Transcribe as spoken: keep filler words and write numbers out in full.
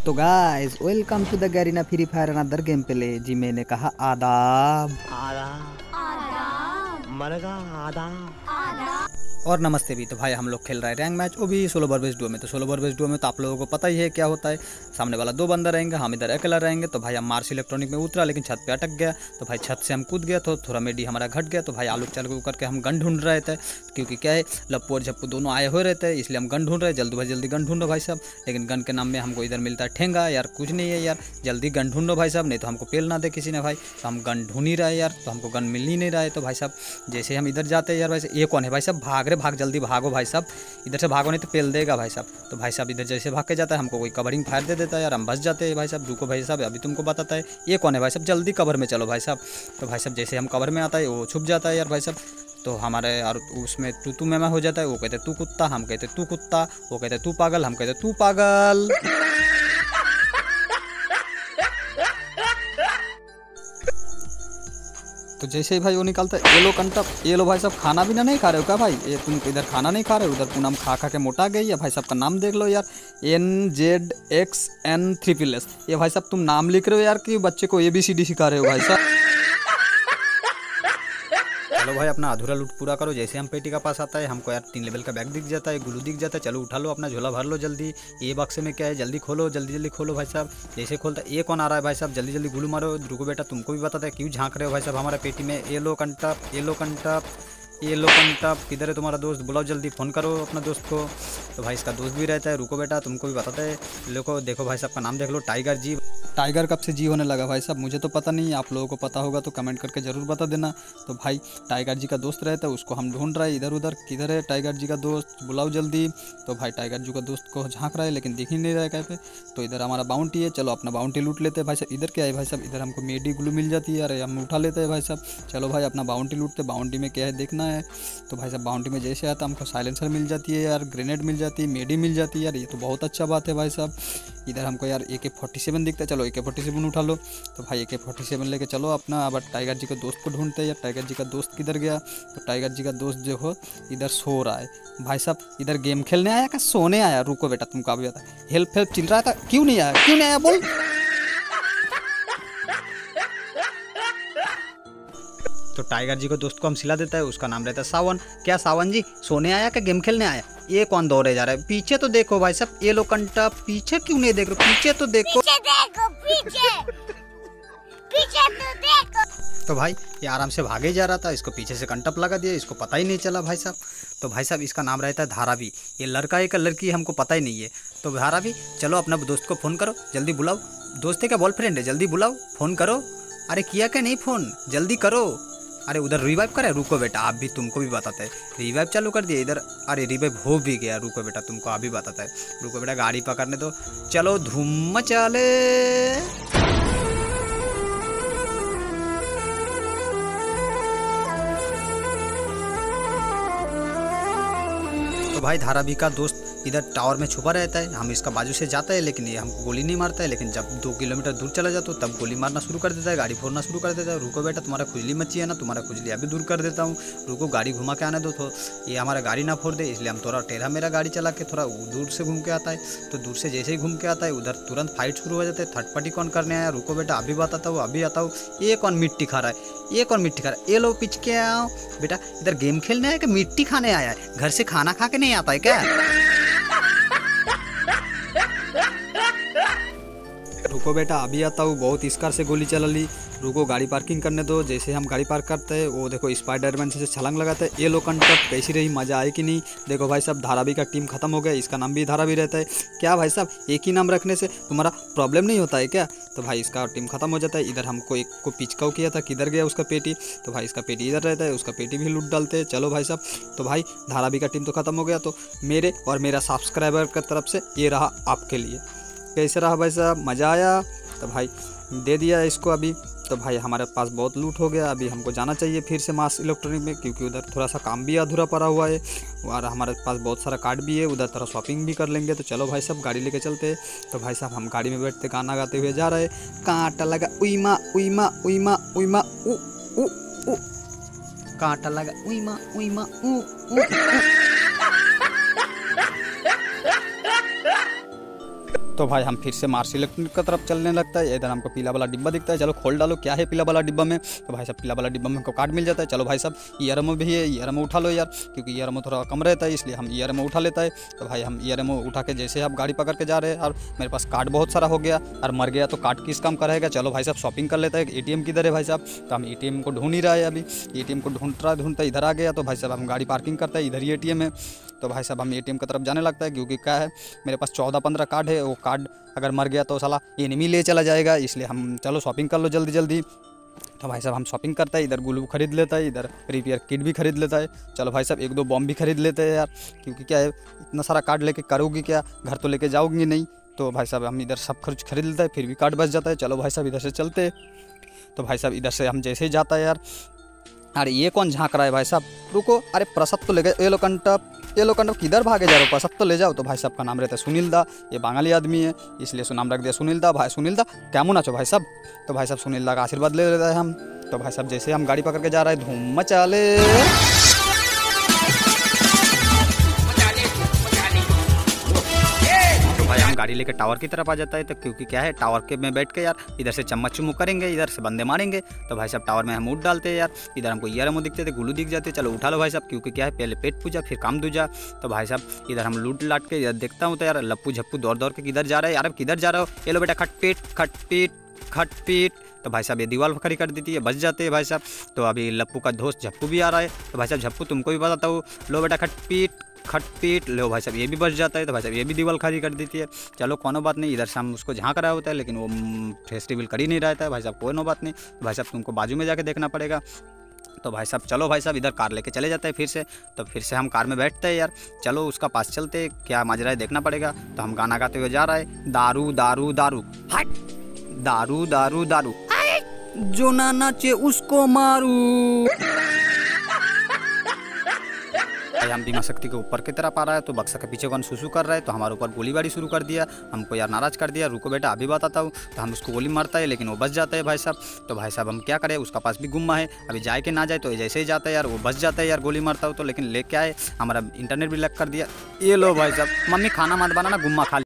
तो guys welcome to the Garena free fire another game play. जी मैंने कहा आदाब आदाब आदाब मरगा आदाब और नमस्ते भी। तो भाई हम लोग खेल रहे हैं रैंक मैच, वो भी सोलो वर्सेस डुओ में। तो सोलो वर्सेस डुओ में तो आप लोगों को पता ही है क्या होता है। सामने वाला दो बंदा रहेंगे, हम इधर अकेला रहेंगे। तो भाई हम मार्स इलेक्ट्रॉनिक में उतरा लेकिन छत पे अटक गया। तो भाई छत से हम कूद गया तो थोड़ा मेडी हमारा घट गया। तो भाई आलू चालू करके हम गन ढूंढ रहे थे, क्योंकि क्या है लप्पू और झप्पू दोनों आए हुए रहते हैं, इसलिए हम गन ढूंढ रहे हैं। जल्दी भाई जल्दी गन ढूंढो भाई साहब। लेकिन गन के नाम में हमको इधर मिलता है ठेंगा। यार कुछ नहीं है यार, जल्दी गन ढूंढो भाई साहब, नहीं तो हमको पेल ना दे किसी ने भाई। तो हम गन ढूंढ ही रहे यार, तो हमको गन मिल ही नहीं रहा है। तो भाई साहब जैसे हम इधर जाते हैं यार, भाई ये कौन है भाई साहब, भाग रहे भाग जल्दी भागो भाई साहब, इधर से भागो नहीं तो पेल देगा भाई साहब। तो भाई साहब इधर जैसे भाग के जाता है हमको कोई कवरिंग फायर दे देता है यार, हम बच जाते हैं भाई साहब। रुको भाई साहब अभी तुमको बताता है ये कौन है भाई साहब, जल्दी कवर में चलो भाई साहब। तो भाई साहब जैसे हम कवर में आता है वो छुप जाता है यार भाई साहब। तो हमारे और उसमें तू तू मैमा हो जाता है। वो कहते तू कुत्ता, हम कहते तू कुत्ता, वो कहते तू पागल, हम कहते तू पागल। तो जैसे ही भाई वो निकालता है ये लो कंटप, ये लो भाई साहब खाना भी ना नहीं खा रहे हो क्या भाई, ये तुम इधर खाना नहीं खा रहे हो, उधर पूनम खा खा के मोटा गई है भाई साहब। का नाम देख लो यार, N Z X N three P S. ये भाई साहब तुम नाम लिख रहे हो यार कि बच्चे को ए बी सी डी सिखा रहे हो भाई साहब। चलो भाई अपना अधूरा लूट पूरा करो। जैसे हम पेटी का पास आता है हमको यार तीन लेवल का बैग दिख जाता है, गुल्लू दिख जाता है। चलो उठा लो अपना झोला भर लो जल्दी। ये बक्से में क्या है जल्दी खोलो, जल्दी जल्दी खोलो भाई साहब। जैसे खोलता है ये कौन आ रहा है भाई साहब, जल्दी जल्दी गुल्लू मारो। रुको बेटा तुमको भी बताता है क्यों झांक रहे हो भाई साहब हमारे पेटी में। ये लो कंटप, ये लो कंटप, ये लो कंटप, किधर है तुम्हारा दोस्त, बुलाओ जल्दी, फ़ोन करो अपना दोस्त को। तो भाई इसका दोस्त भी रहता है। रुको बेटा तुमको भी बताता है। देखो देखो भाई साहब का नाम देख लो, टाइगर जी। टाइगर कब से जी होने लगा भाई साहब मुझे तो पता नहीं, आप लोगों को पता होगा तो कमेंट करके ज़रूर बता देना। तो भाई टाइगर जी का दोस्त रहता है, उसको हम ढूंढ रहे हैं इधर उधर, किधर है टाइगर जी का दोस्त, बुलाओ जल्दी। तो भाई टाइगर जी का दोस्त को झांक रहा है लेकिन दिख ही नहीं रहा है कहीं पे। तो इधर हमारा बाउंटी है, चलो अपना बाउंटी लूट लेते हैं भाई साहब। इधर क्या है भाई साहब, इधर हमको मेडी ग्लू मिल जाती है, अरे हम उठा लेते हैं भाई साहब। चलो भाई अपना बाउंटी लूटते, बाउंटी में क्या है देखना है। तो भाई साहब बाउंटी में जैसे आता हमको साइलेंसर मिल जाती है यार, ग्रेनेड मिल जाती है, मेडी मिल जाती है यार, ये तो बहुत अच्छा बात है भाई साहब। इधर हमको यार ए के फोर्टी सेवन दिखता है, चलो ए के फोर्टी सेवन उठा लो। तो भाई ए के फोर्टी सेवन लेके चलो अपना। अब टाइगर जी के दोस्त को ढूंढते हैं यार, टाइगर जी का दोस्त किधर गया। तो टाइगर जी का दोस्त जो हो इधर सो रहा है भाई साहब। इधर गेम खेलने आया क्या सोने आया। रुको बेटा तुमको अभी बता, हेल्प हेल्प चिल रहा था, क्यों नहीं आया, क्यों नहीं आया बोल। तो टाइगर जी को दोस्त को हम सिला देता है, उसका नाम रहता है सावन। क्या सावन जी सोने आया क्या गेम खेलने आया। ये कौन दौड़े जा रहा है, पीछे तो देखो भाई साहब। ये लो कंटा, पीछे क्यों नहीं देख रहे, पीछे तो देखो, पीछे देखो, पीछे पीछे तो देखो। तो भाई ये आराम से भागे जा रहा था, इसको पीछे से कंटप लगा दिया, इसको पता ही नहीं चला भाई साहब। तो भाई साहब इसका नाम रहता है धारावी। ये लड़का है क्या लड़की हमको पता ही नहीं है। तो धारावी चलो अपना दोस्त को फ़ोन करो, जल्दी बुलाओ। दोस्त है क्या बॉयफ्रेंड है, जल्दी बुलाओ, फ़ोन करो। अरे किया क्या नहीं फ़ोन, जल्दी करो। अरे उधर रिवाइव करे, रुको बेटा आप भी, तुमको भी बताते हैं। रिवाइव चालू कर दिया इधर, अरे रिवाइव हो भी गया। रुको बेटा तुमको अभी बताता है, रुको बेटा गाड़ी पकड़ने दो। चलो धूम मचाले। तो भाई धारावी का दोस्त इधर टावर में छुपा रहता है, हम इसका बाजू से जाता है लेकिन ये हमको गोली नहीं मारता है। लेकिन जब दो किलोमीटर दूर चला जाता हूँ तब गोली मारना शुरू कर देता है, गाड़ी फोड़ना शुरू कर देता है। रुको बेटा तुम्हारा खुजली मची है ना, तुम्हारा खुजली अभी दूर कर देता हूँ। रुको गाड़ी घुमा के आने दो, तो ये हमारा गाड़ी ना फोड़ दे, इसलिए हम थोड़ा टेढ़ा मेरा गाड़ी चला के थोड़ा दूर से घूम के आता है। तो दूर से जैसे ही घूम के आता है उधर तुरंत फाइट शुरू हो जाता है। थर्ड पार्टी कौन करने आया, रुको बेटा अभी बताता हूँ, अभी आता हूँ। ये कौन मिट्टी खा रहा है, ये कौन मिट्टी खा रहा है, ये लो पिच के आओ बेटा। इधर गेम खेलने आया कि मिट्टी खाने आया है, घर से खाना खा के नहीं आता है क्या। रुको बेटा अभी आता हूँ, बहुत इसकार से गोली चला ली। रुको गाड़ी पार्किंग करने दो। जैसे हम गाड़ी पार्क करते हैं वो देखो स्पाइडरमैन से छलांग लगाते हैं। ये लो कंटप कैसी रही, मज़ा आए कि नहीं। देखो भाई साहब धारावी का टीम खत्म हो गया, इसका नाम भी धारावी रहता है। क्या भाई साहब एक ही नाम रखने से तुम्हारा प्रॉब्लम नहीं होता है क्या। तो भाई इसका टीम खत्म हो जाता है। इधर हमको एक को पिचकाऊ किया था, किधर गया उसका पेटी। तो भाई इसका पेटी इधर रहता है, उसका पेटी भी लूट डालते हैं। चलो भाई साहब तो भाई धारावी का टीम तो खत्म हो गया। तो मेरे और मेरा सब्सक्राइबर की तरफ से ये रहा आपके लिए। कैसे रहा भाई साहब, मज़ा आया। तो भाई दे दिया इसको अभी। तो भाई हमारे पास बहुत लूट हो गया, अभी हमको जाना चाहिए फिर से मास इलेक्ट्रॉनिक में, क्योंकि उधर थोड़ा सा काम भी अधूरा पड़ा हुआ है और हमारे पास बहुत सारा कार्ड भी है, उधर थोड़ा शॉपिंग भी कर लेंगे। तो चलो भाई साहब गाड़ी लेके चलते हैं। तो भाई साहब हम गाड़ी में बैठते गाना गाते हुए जा रहे। कांटा लगा उईमा उईमा उईमा उईमा उ उ उ, कांटा लगा उईमा उईमा उ उ उ। तो भाई हम फिर से मार्स इलेक्ट्रॉनिक की तरफ चलने लगता है। इधर हमको पीला वाला डिब्बा दिखता है, चलो खोल डालो क्या है पीला वाला डिब्बा में। तो भाई साहब पीला वाला डिब्बा में हमको कार्ड मिल जाता है। चलो भाई साहब ईयर एमओ भी है, ईयर एमओ उठा लो यार, क्योंकि ईयर एमओ थोड़ा कम रहता है इसलिए हम ईयर एमओ उठा लेता है। तो भाई हम ईयर एमओ उठा के जैसे आप गाड़ी पकड़ के जा रहे हैं और मेरे पास कार्ड बहुत सारा हो गया और मर गया तो कार्ड किस काम का रहेगा। चलो भाई साहब शॉपिंग कर लेता है। एटीएम किधर है भाई साहब, तो हम एटीएम को ढूंढ ही रहा है अभी। एटीएम को ढूंढता ढूंढता इधर आ गया। तो भाई साहब हम गाड़ी पार्किंग करता है, इधर ही एटीएम है। तो भाई साहब हम एटीएम की तरफ जाने लगता है, क्योंकि क्या है मेरे पास चौदह पंद्रह कार्ड है, वो कार्ड अगर मर गया तो साला एनिमी ले चला जाएगा, इसलिए हम चलो शॉपिंग कर लो जल्दी जल्दी। तो भाई साहब हम शॉपिंग करते हैं, इधर ग्लू खरीद लेता है, इधर रिपेयर किट भी खरीद लेता है। चलो भाई साहब एक दो बॉम्ब भी खरीद लेते हैं यार, क्योंकि क्या है इतना सारा कार्ड लेके करोगी क्या, घर तो लेके जाओगी नहीं। तो भाई साहब हम इधर सब खर्च खरीद लेता है, फिर भी कार्ड बच जाता है। चलो भाई साहब इधर से चलते। तो भाई साहब इधर से हम जैसे ही जाता है यार, अरे ये कौन झाँक रहा है भाई साहब, रुको, अरे प्रसाद तो ले गए, ये लो कंटप, ये लो कंटप किधर भागे जा रहे हो, प्रसाद तो ले जाओ। तो भाई साहब का नाम रहता है सुनील दा, ये बांगाली आदमी है इसलिए सो नाम रख दिया सुनील दा। भाई सुनील दा कैमन आचो भाई साहब। तो भाई साहब सुनील दा का आशीर्वाद ले लेता है हम। तो भाई साहब जैसे हम गाड़ी पकड़ के जा रहे हैं, धूम मचा ले। भाई हम गाड़ी लेकर टावर की तरफ आ जाता है। तो क्योंकि क्या है टावर के में बैठ के यार इधर से चम्मच चुम्मू करेंगे, इधर से बंदे मारेंगे। तो भाई साहब टावर में हम उठ डालते हैं यार, इधर हमको ईयर एमओ दिखते थे, गुल्लू दिख जाते, चलो उठा लो भाई साहब, क्योंकि क्या है पहले पेट पूजा फिर काम दूजा। तो भाई साहब इधर हम लूट लाट के इधर देखता हूँ तो यार लप्पू झप्पू दौड़ दौड़ के किधर जा रहा है यार, अब किधर जा रहा हो, ये लो बेटा खटपीट खटपीट खटपीट। तो भाई साहब ये दीवार खड़ी कर देती है, बच जाते हैं भाई साहब। तो अभी लप्पू का दोस्त झप्पू भी आ रहा है। तो भाई साहब झप्पू तुमको भी बताता हूँ, लो बेटा खटपीट खटपीट, लो भाई साहब ये भी बच जाता है। तो भाई साहब ये भी दीवार खाली कर देती है। चलो कोनो बात नहीं, इधर से हम उसको झाँक रहा होता है लेकिन वो फेस्टिवल कर ही नहीं रहता है भाई साहब, कोई नो बात नहीं। तो भाई साहब तुमको बाजू में जाके देखना पड़ेगा। तो भाई साहब चलो भाई साहब इधर कार लेके चले जाते हैं फिर से। तो फिर से हम कार में बैठते हैं यार, चलो उसका पास चलते, क्या माजरा है देखना पड़ेगा। तो हम गाना गाते हुए जा रहा है, दारू दारू दारू हट, दारू दारू दारू जो ना नाचे उसको मारू। हम बीमा शक्ति के ऊपर की तरफ आ रहा है, तो बक्सा के पीछे कौन सुसु कर रहा है, तो हमारे ऊपर गोलीबारी शुरू कर दिया, हमको यार नाराज कर दिया। रुको बेटा अभी बताता हूँ। तो हम उसको गोली मारता है लेकिन वो बच जाता है भाई साहब। तो भाई साहब हम क्या करें, उसका पास भी गुम्मा है, अभी जाए कि ना जाए। तो जैसे ही जाता है यार वो बच जाता है यार, गोली मारता हूँ तो, लेकिन ले क्या है हमारा इंटरनेट भी लग कर दिया। ये लो भाई साहब, मम्मी खाना मत बनाना, गुम्मा खा